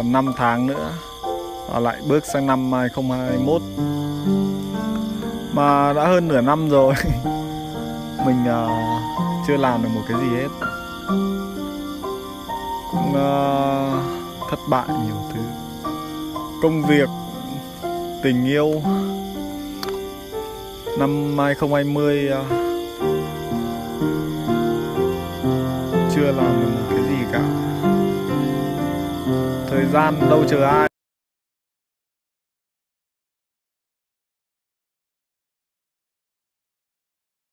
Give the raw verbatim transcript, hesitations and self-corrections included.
Còn năm tháng nữa và lại bước sang năm hai không hai mốt. Mà đã hơn nửa năm rồi mình uh, chưa làm được một cái gì hết. Cũng, uh, thất bại nhiều thứ. Công việc, tình yêu. Năm hai không hai không uh, chưa làm được một cái gì cả. Thời gian đâu chờ ai.